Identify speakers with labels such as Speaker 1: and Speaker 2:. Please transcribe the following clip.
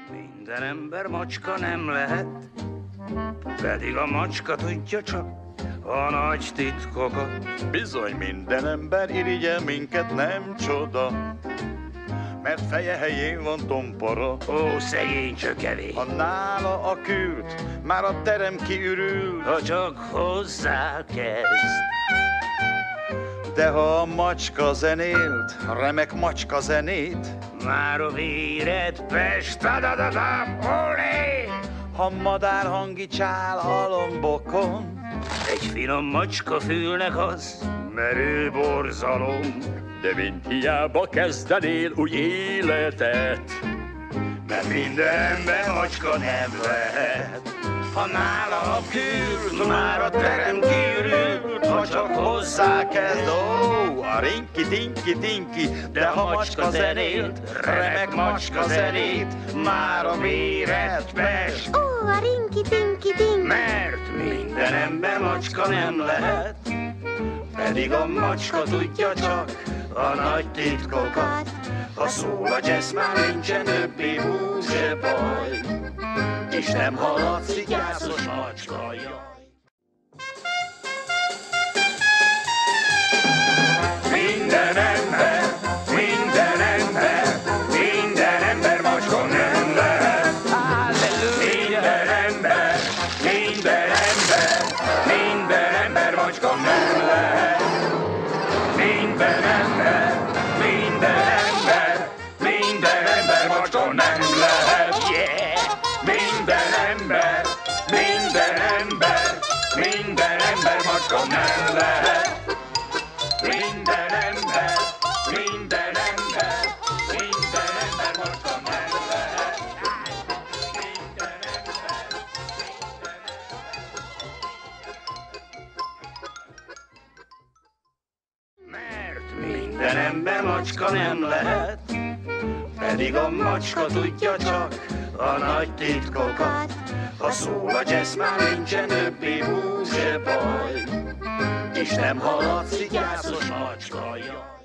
Speaker 1: Minden ember macska nem lehet, pedig a macska tudja csak a nagy titkokat.
Speaker 2: Bizony minden ember irigyel minket, nem csoda, mert feje helyén van tompora.
Speaker 1: Ó, szegény csökevé,
Speaker 2: Ha nála a kürt, már a terem kiürül.
Speaker 1: ha csak hozzá kezd.
Speaker 2: De ha a macska zenélt, remek macska zenét,
Speaker 1: Már a véred Pest, tadadadam, olé!
Speaker 2: ha madár hangicsál a lombokon,
Speaker 1: Egy finom macska fülnek az merő borzalom.
Speaker 3: De mind hiába kezdenél új életet,
Speaker 1: Mert minden ember macska nem lehet. Ha nála a kür, már a terem kiürül,
Speaker 2: ha csak hozzá kezd, ó, a rinki-dinki-dinki, de ha macska zenélt, remek macska zenét, már a véred Pest.
Speaker 4: Ó, a rinki-dinki-dink.
Speaker 1: Mert minden ember macska nem lehet, pedig a macska tudja csak a nagy titkokat. Ha szól a jazz, már nincsen többé hús se baj, és nem hallatszik gyászos macska, jaj. Minden ember, minden ember, minden ember macska nem lehet. Minden ember, minden ember, minden ember macska nem lehet. Minden ember, minden ember, minden ember macska nem lehet. Yeah! Minden ember, minden ember, minden ember macska nem lehet. Minden ember, minden ember, minden ember macska nem lehet. Minden ember, Mert minden ember macska nem lehet, pedig a macska tudja csak a nagy titkokat. Ha szól a jazz, már nincsen többé hús se baj, és nem hallatszik gyászos macska, jaj.